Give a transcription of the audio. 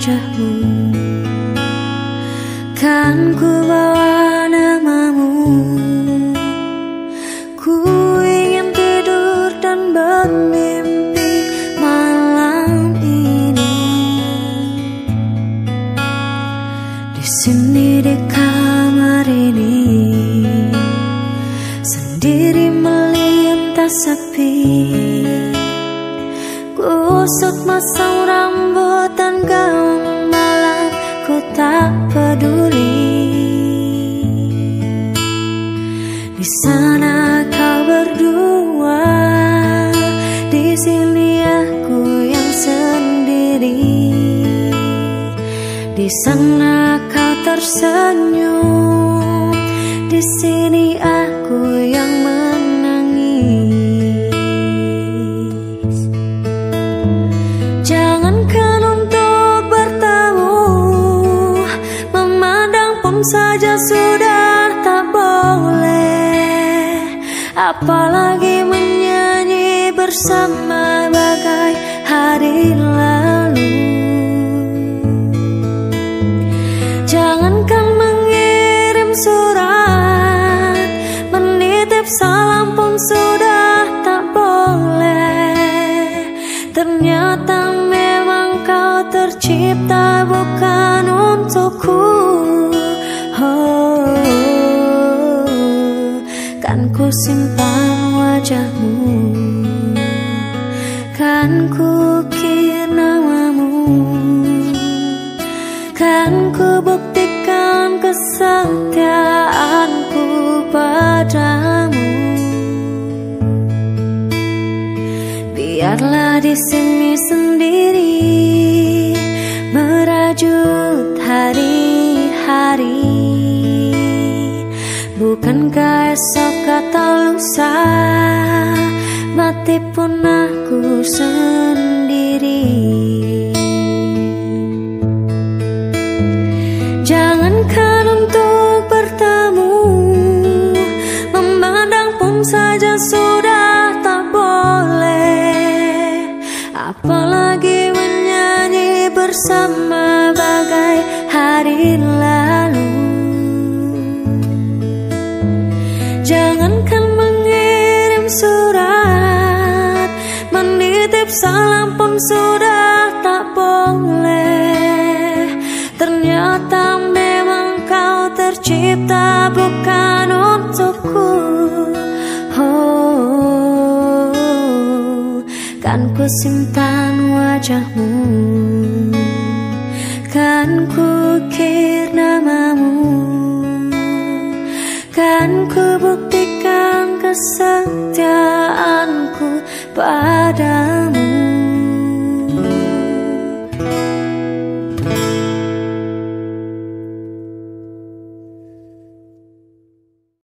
wajahmu, kan ku bawa namamu. Ku ingin tidur dan bermimpi malam ini, di sini di kamar ini, sendiri melintas sepi. Kusut masang rambut dan gaun malam, ku tak peduli. Di sana kau berdua, di sini aku yang sendiri. Di sana kau tersenyum, di sini aku yang menangis. Jangankan untuk bertemu, memandang pun saja sudah tak boleh, apalagi menyanyi bersama bagai hari lalu. Jangankan mengirim surat, menitip salam pun sudah tak boleh. Ternyata memang kau tercipta bukan untukku. Oh, kan ku simpan wajahmu, kan ku ukir namamu, kan ku buktikan kesetiaanku padamu. Biarlah di sini sendiri merajut hari-hari. Bukankah esok atau lusa mati pun aku sendiri. Jangankan untuk bertemu, memandang pun saja sudah tak boleh, apalagi menyanyi bersama bagai hari lalu. Jangankan mengirim surat, menitip salam pun sudah tak boleh. Ternyata memang kau tercipta bukan untukku. Oh, kan ku simpan wajahmu, kan ku ukir namamu, kan ku buktikan kesetiaanku padamu.